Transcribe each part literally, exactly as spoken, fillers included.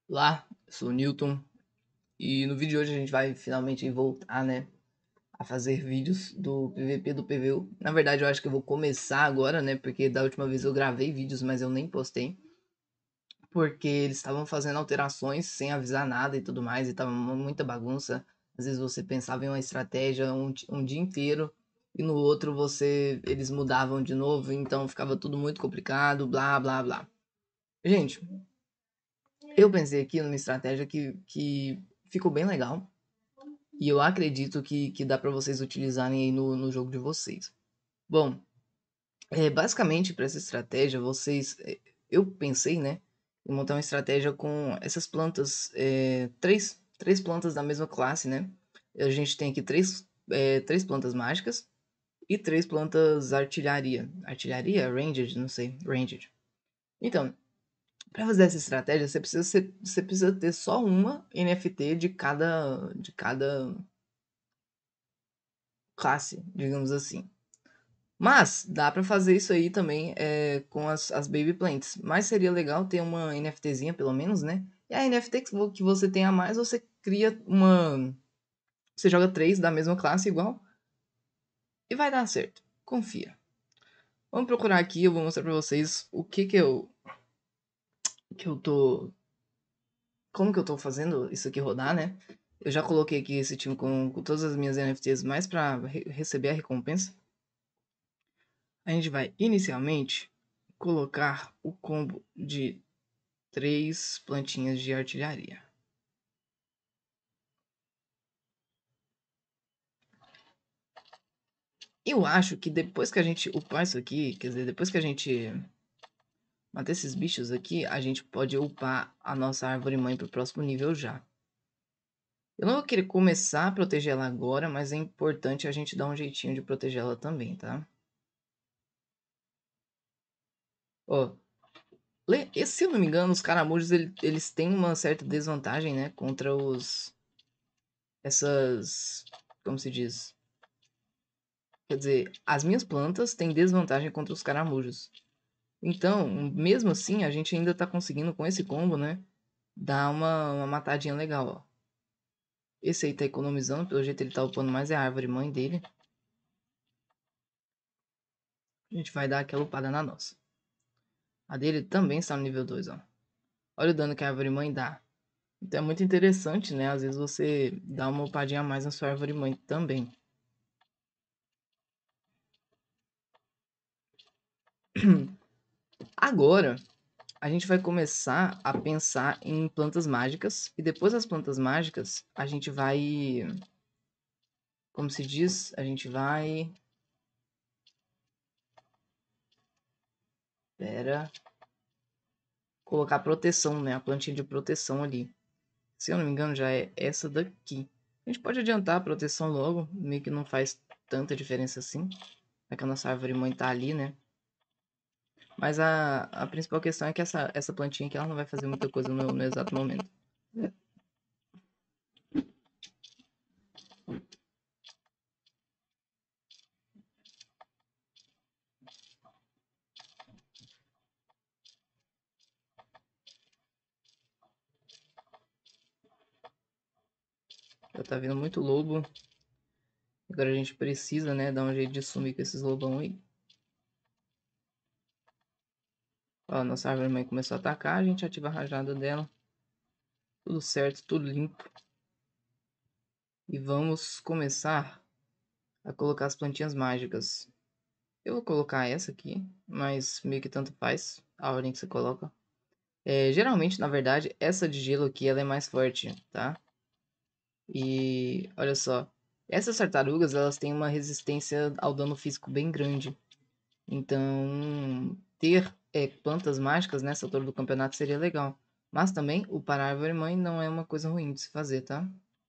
Olá, eu sou o Newton e no vídeo de hoje a gente vai finalmente voltar, né, a fazer vídeos do P V P do P V U. Na verdade, eu acho que eu vou começar agora, né, porque da última vez eu gravei vídeos, mas eu nem postei, porque eles estavam fazendo alterações sem avisar nada e tudo mais, e tava muita bagunça. Às vezes você pensava em uma estratégia um, ti- um dia inteiro e no outro você eles mudavam de novo, então ficava tudo muito complicado, blá blá blá. Gente, eu pensei aqui numa estratégia que, que ficou bem legal. E eu acredito que, que dá para vocês utilizarem aí no, no jogo de vocês. Bom, é, basicamente para essa estratégia, vocês. é, Eu pensei, né? Em montar uma estratégia com essas plantas. É, três, três plantas da mesma classe, né? A gente tem aqui três, é, três plantas mágicas e três plantas artilharia. Artilharia? Ranged? Não sei. Ranged. Então, para fazer essa estratégia, você precisa, ser, você precisa ter só uma N F T de cada, de cada classe, digamos assim. Mas dá para fazer isso aí também é, com as, as Baby Plants. Mas seria legal ter uma NFTzinha pelo menos, né? E a N F T que você tem a mais, você cria uma. Você joga três da mesma classe igual e vai dar certo. Confia. Vamos procurar aqui, eu vou mostrar para vocês o que que eu que eu tô como que eu tô fazendo isso aqui rodar, né? Eu já coloquei aqui esse time com, com todas as minhas N F Ts mais para re receber a recompensa. A gente vai inicialmente colocar o combo de três plantinhas de artilharia. Eu acho que depois que a gente upar isso aqui, quer dizer, depois que a gente matar esses bichos aqui, a gente pode upar a nossa árvore mãe pro próximo nível já. Eu não vou querer começar a proteger ela agora, mas é importante a gente dar um jeitinho de proteger ela também, tá? Ó, se eu não me engano, os caramujos eles têm uma certa desvantagem, né? Contra os... Essas... Como se diz? Quer dizer, as minhas plantas têm desvantagem contra os caramujos. Então, mesmo assim, a gente ainda tá conseguindo com esse combo, né? Dar uma, uma matadinha legal, ó. Esse aí tá economizando, pelo jeito ele tá upando mais é a árvore mãe dele. A gente vai dar aquela upada na nossa. A dele também está no nível dois, ó. Olha o dano que a árvore mãe dá. Então é muito interessante, né? Às vezes você dá uma upadinha a mais na sua árvore mãe também. Agora, a gente vai começar a pensar em plantas mágicas. E depois das plantas mágicas, a gente vai... Como se diz? A gente vai... Pera... Colocar proteção, né? A plantinha de proteção ali. Se eu não me engano, já é essa daqui. A gente pode adiantar a proteção logo, meio que não faz tanta diferença assim. É que a nossa árvore mãe tá ali, né? Mas a, a principal questão é que essa, essa plantinha aqui ela não vai fazer muita coisa no, no exato momento. Já tá vindo muito lobo. Agora a gente precisa, né, dar um jeito de sumir com esses lobão aí. Ó, a nossa árvore mãe começou a atacar, a gente ativa a rajada dela. Tudo certo, tudo limpo. E vamos começar a colocar as plantinhas mágicas. Eu vou colocar essa aqui, mas meio que tanto faz a ordem que você coloca. É, geralmente, na verdade, essa de gelo aqui ela é mais forte, tá? E olha só, essas tartarugas elas têm uma resistência ao dano físico bem grande. Então, ter é, plantas mágicas nessa altura do campeonato seria legal. Mas também o para árvore mãe não é uma coisa ruim de se fazer, tá?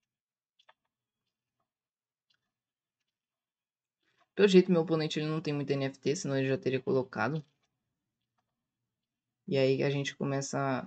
Pelo jeito, meu oponente ele não tem muito N F T, senão ele já teria colocado. E aí a gente começa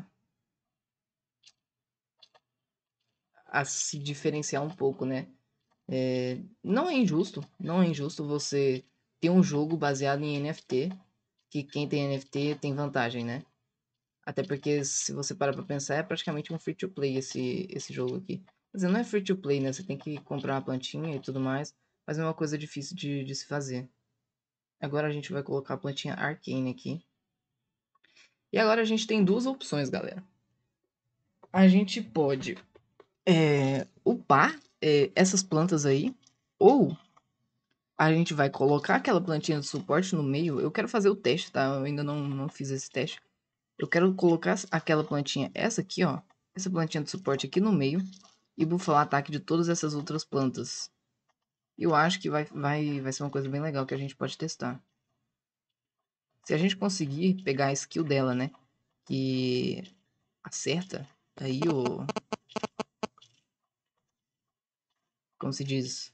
a, a se diferenciar um pouco, né? É, não é injusto, não é injusto você ter um jogo baseado em N F T, que quem tem N F T tem vantagem, né? Até porque, se você parar pra pensar, é praticamente um free-to-play esse, esse jogo aqui. Quer dizer, não é free-to-play, né? Você tem que comprar uma plantinha e tudo mais, mas é uma coisa difícil de, de se fazer. Agora a gente vai colocar a plantinha Arcane aqui. E agora a gente tem duas opções, galera. A gente pode é, upar é, essas plantas aí, ou a gente vai colocar aquela plantinha de suporte no meio. Eu quero fazer o teste, tá? Eu ainda não, não fiz esse teste. Eu quero colocar aquela plantinha, essa aqui, ó. Essa plantinha de suporte aqui no meio. E bufar o ataque de todas essas outras plantas. Eu acho que vai, vai, vai ser uma coisa bem legal que a gente pode testar. Se a gente conseguir pegar a skill dela, né? Que acerta aí o... Como se diz?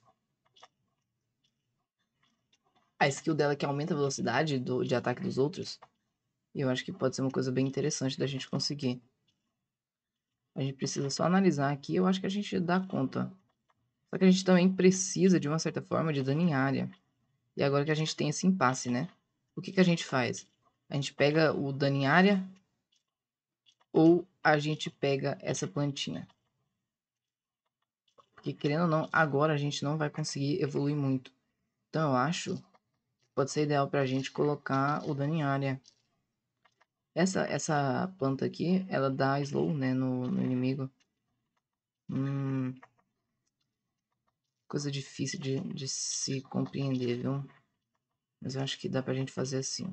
A skill dela que aumenta a velocidade do, de ataque dos outros. E eu acho que pode ser uma coisa bem interessante da gente conseguir. A gente precisa só analisar aqui. Eu acho que a gente dá conta. Só que a gente também precisa, de uma certa forma, de dano em área. E agora que a gente tem esse impasse, né? O que, que a gente faz? A gente pega o dano em área ou a gente pega essa plantinha? Porque, querendo ou não, agora a gente não vai conseguir evoluir muito. Então eu acho que pode ser ideal pra gente colocar o dano em área. Essa, essa planta aqui, ela dá slow, né, no, no inimigo. Hum, coisa difícil de, de se compreender, viu? Mas eu acho que dá pra gente fazer assim.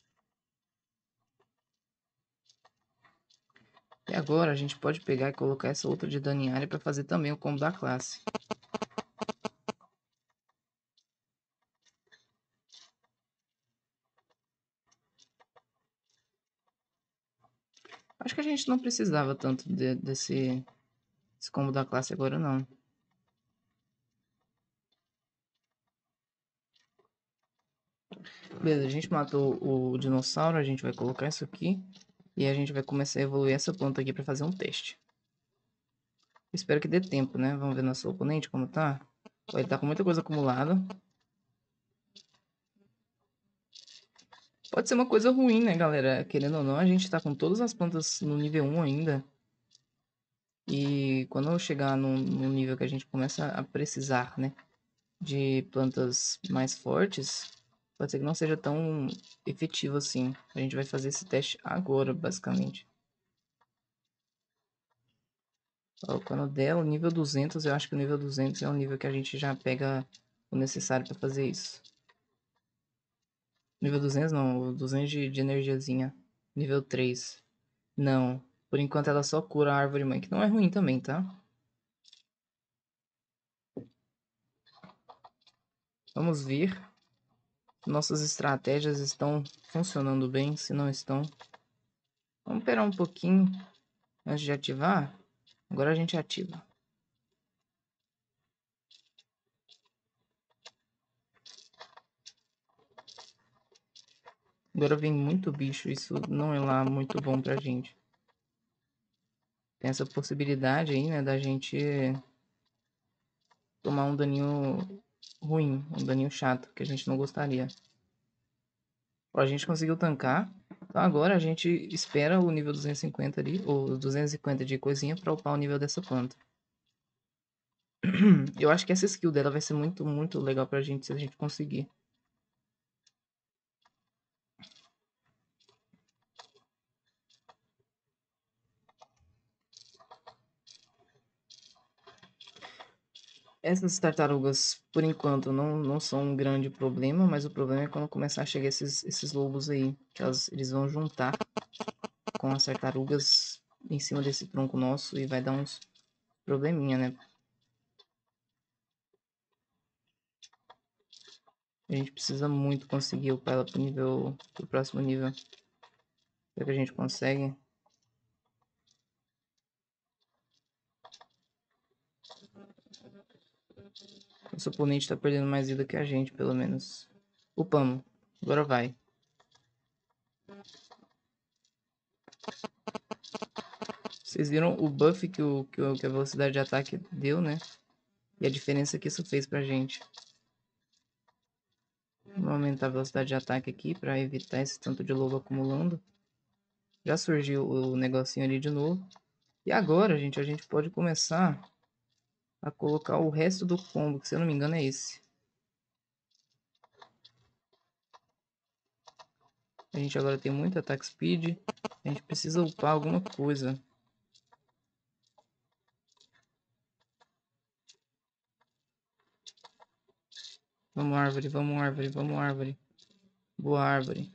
E agora a gente pode pegar e colocar essa outra de dano em área pra fazer também o combo da classe. Acho que a gente não precisava tanto de, desse, desse combo da classe agora, não. Beleza, a gente matou o dinossauro, a gente vai colocar isso aqui. E a gente vai começar a evoluir essa planta aqui para fazer um teste. Espero que dê tempo, né? Vamos ver nosso oponente como tá. Ele tá com muita coisa acumulada. Pode ser uma coisa ruim, né, galera? Querendo ou não, a gente tá com todas as plantas no nível um ainda. E quando eu chegar no, no nível que a gente começa a precisar, né, de plantas mais fortes, pode ser que não seja tão efetivo assim. A gente vai fazer esse teste agora, basicamente. Ó, quando der o nível duzentos, eu acho que o nível duzentos é um nível que a gente já pega o necessário para fazer isso. Nível duzentos não, o duzentos de, de energiazinha. Nível três. Não, por enquanto ela só cura a árvore mãe, que não é ruim também, tá? Vamos ver. Nossas estratégias estão funcionando bem, se não estão. Vamos esperar um pouquinho antes de ativar. Agora a gente ativa. Agora vem muito bicho, isso não é lá muito bom pra gente. Tem essa possibilidade aí, né, da gente tomar um daninho ruim, um daninho chato, que a gente não gostaria. Ó, a gente conseguiu tancar. Então agora a gente espera o nível duzentos e cinquenta ali, ou duzentos e cinquenta de coisinha pra upar o nível dessa planta. Eu acho que essa skill dela vai ser muito, muito legal pra gente se a gente conseguir. Essas tartarugas, por enquanto, não, não são um grande problema, mas o problema é quando começar a chegar esses, esses lobos aí, que elas, eles vão juntar com as tartarugas em cima desse tronco nosso e vai dar uns probleminha, né? A gente precisa muito conseguir upar ela pro nível, pro próximo nível. Será que a gente consegue? Nosso oponente tá perdendo mais vida que a gente, pelo menos. Upamos. Agora vai. Vocês viram o buff que, o, que, o, que a velocidade de ataque deu, né? E a diferença que isso fez pra gente. Vamos aumentar a velocidade de ataque aqui para evitar esse tanto de lobo acumulando. Já surgiu o negocinho ali de novo. E agora, gente, a gente pode começar a colocar o resto do combo, que se eu não me engano é esse. A gente agora tem muito ataque speed. A gente precisa upar alguma coisa. Vamos árvore, vamos árvore, vamos árvore. Boa árvore.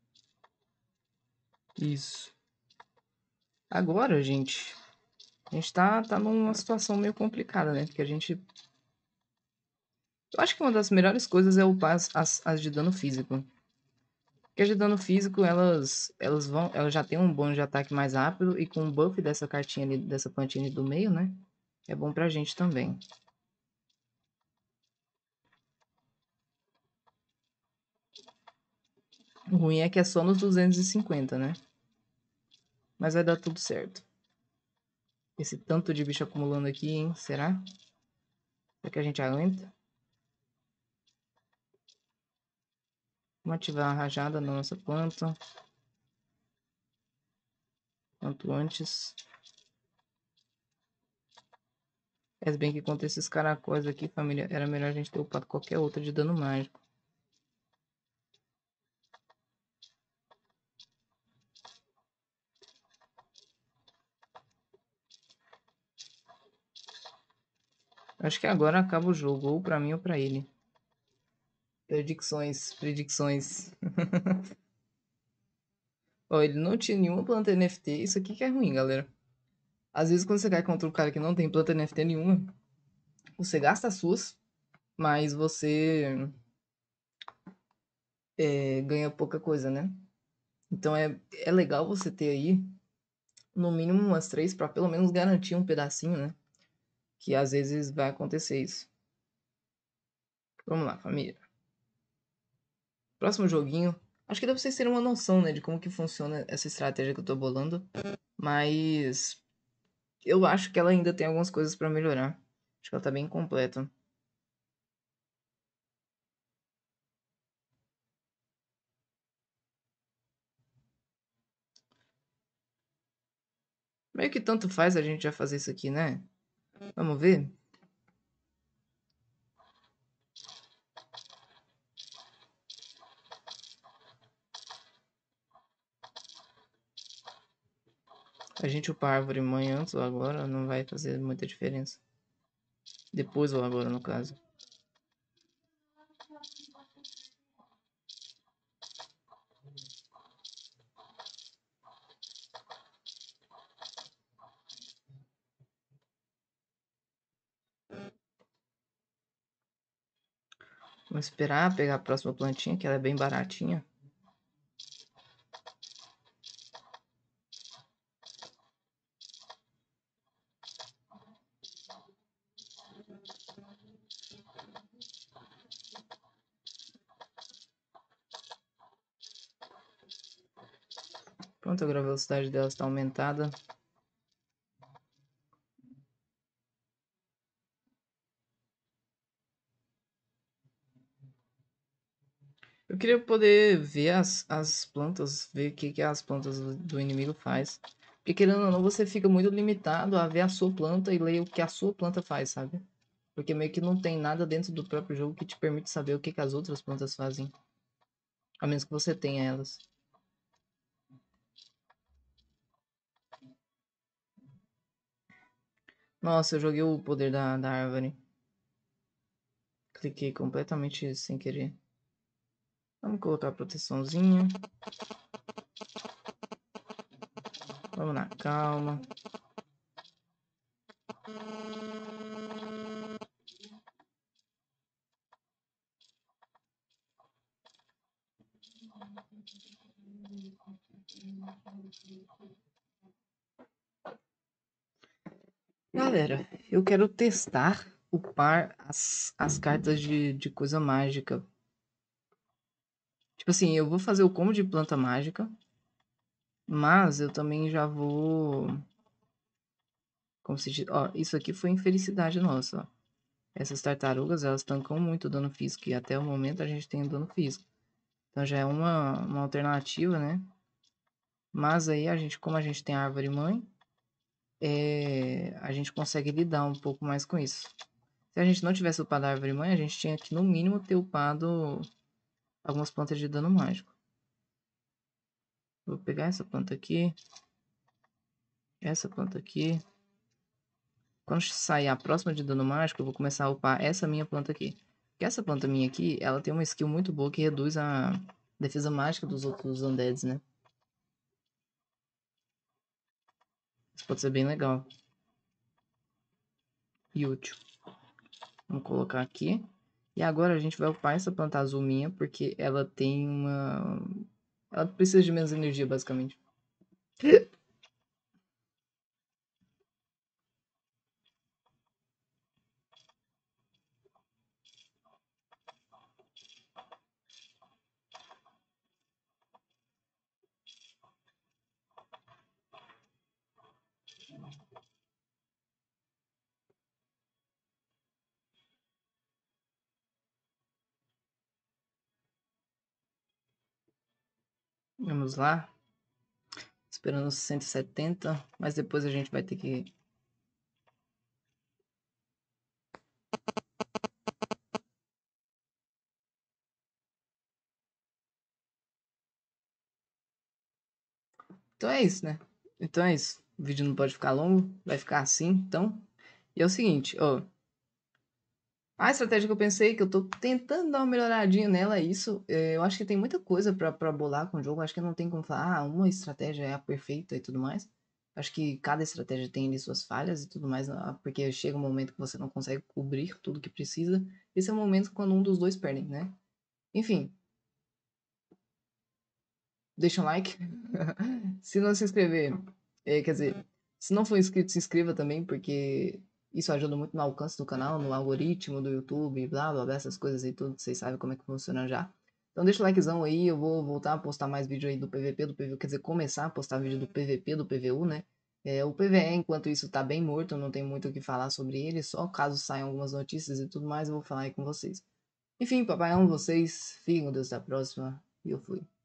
Isso. Agora, gente, a gente tá, tá numa situação meio complicada, né? Porque a gente... Eu acho que uma das melhores coisas é upar as, as, as de dano físico. Porque as de dano físico, elas, elas vão... Elas já tem um bônus de ataque mais rápido. E com o buff dessa cartinha ali, dessa plantinha ali do meio, né? É bom pra gente também. O ruim é que é só nos duzentos e cinquenta, né? Mas vai dar tudo certo. Esse tanto de bicho acumulando aqui, hein? Será? Será que a gente aguenta? Vamos ativar a rajada na nossa planta. Quanto antes. É bem que contra esses caracóis aqui, família, era melhor a gente ter upado qualquer outra de dano mágico. Acho que agora acaba o jogo, ou pra mim ou pra ele. Predicções, predicções. Ó, ele não tinha nenhuma planta N F T, isso aqui que é ruim, galera. Às vezes quando você cai contra um cara que não tem planta N F T nenhuma, você gasta as suas, mas você é, ganha pouca coisa, né? Então é, é legal você ter aí, no mínimo umas três, pra pelo menos garantir um pedacinho, né? Que às vezes vai acontecer isso. Vamos lá, família. Próximo joguinho. Acho que dá pra vocês terem uma noção, né, de como que funciona essa estratégia que eu tô bolando. Mas eu acho que ela ainda tem algumas coisas pra melhorar. Acho que ela tá bem completa. Meio que tanto faz a gente já fazer isso aqui, né? Vamos ver? A gente upar a árvore mãe antes ou agora não vai fazer muita diferença. Depois ou agora, no caso. Vamos esperar pegar a próxima plantinha, que ela é bem baratinha. Pronto, agora a velocidade dela está aumentada. Eu queria poder ver as, as plantas, ver o que, que as plantas do, do inimigo faz. Porque querendo ou não, você fica muito limitado a ver a sua planta e ler o que a sua planta faz, sabe? Porque meio que não tem nada dentro do próprio jogo que te permite saber o que, que as outras plantas fazem. A menos que você tenha elas. Nossa, eu joguei o poder da, da árvore. Cliquei completamente sem querer. Vamos colocar a proteçãozinha. Vamos na calma. Galera, eu quero testar upar as, as cartas de, de coisa mágica. Tipo assim, eu vou fazer o combo de planta mágica. Mas eu também já vou... Como se diz... Ó, isso aqui foi infelicidade nossa, ó. Essas tartarugas, elas tancam muito dano físico. E até o momento a gente tem dano físico. Então já é uma, uma alternativa, né? Mas aí a gente, como a gente tem a árvore mãe, é, a gente consegue lidar um pouco mais com isso. Se a gente não tivesse upado a árvore mãe, a gente tinha que no mínimo ter upado algumas plantas de dano mágico. Vou pegar essa planta aqui, essa planta aqui. Quando sair a próxima de dano mágico, eu vou começar a upar essa minha planta aqui. Porque essa planta minha aqui, ela tem uma skill muito boa que reduz a defesa mágica dos outros undeads, né? Isso pode ser bem legal. E útil. Vamos colocar aqui. E agora a gente vai upar essa planta azul minha, porque ela tem uma... Ela precisa de menos energia, basicamente. Vamos lá. Esperando cento e setenta, mas depois a gente vai ter que... Então é isso, né? Então é isso. O vídeo não pode ficar longo, vai ficar assim, então. E é o seguinte, ó. A estratégia que eu pensei, que eu tô tentando dar uma melhoradinha nela, é isso. É, eu acho que tem muita coisa pra, pra bolar com o jogo. Acho que não tem como falar, ah, uma estratégia é a perfeita e tudo mais. Acho que cada estratégia tem ali suas falhas e tudo mais, ah, porque chega um momento que você não consegue cobrir tudo que precisa. Esse é o momento quando um dos dois perdem, né? Enfim, deixa um like. Se não se inscrever, é, quer dizer, se não for inscrito, se inscreva também, porque isso ajuda muito no alcance do canal, no algoritmo do YouTube, blá blá blá, essas coisas aí tudo, vocês sabem como é que funciona já. Então deixa o likezão aí, eu vou voltar a postar mais vídeo aí do P V P, do P V U, quer dizer, começar a postar vídeo do P V P, do P V U, né? É, o P V E, enquanto isso, tá bem morto, não tem muito o que falar sobre ele, só caso saiam algumas notícias e tudo mais, eu vou falar aí com vocês. Enfim, papai, amo vocês, fiquem com Deus, até a próxima, e eu fui.